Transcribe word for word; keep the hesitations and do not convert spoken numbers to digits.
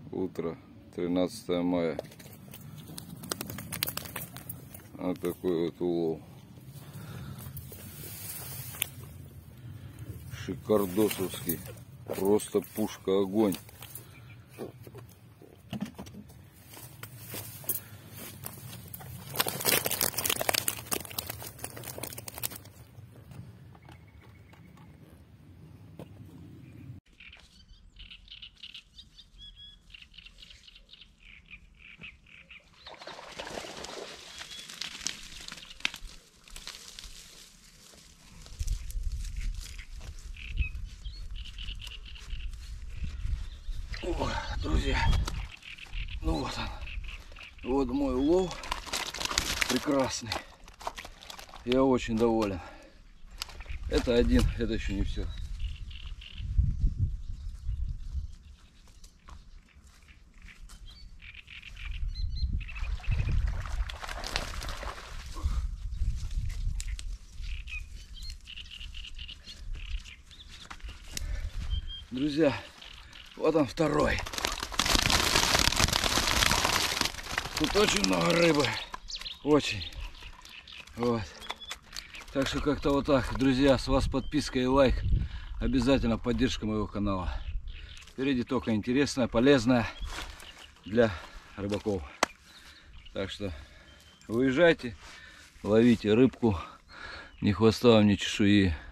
Утро, тринадцатое мая. Вот такой вот улов. Шикардосовский. Просто пушка, огонь. О, друзья, ну вот он, вот мой улов, прекрасный, я очень доволен. Это один, это еще не все. Друзья, вот он второй. Тут очень много рыбы. Очень. Вот. Так что как-то вот так, друзья, с вас подписка и лайк. Обязательно поддержка моего канала. Впереди только интересное, полезное для рыбаков. Так что выезжайте, ловите рыбку. Ни хвоста вам, ни чешуи.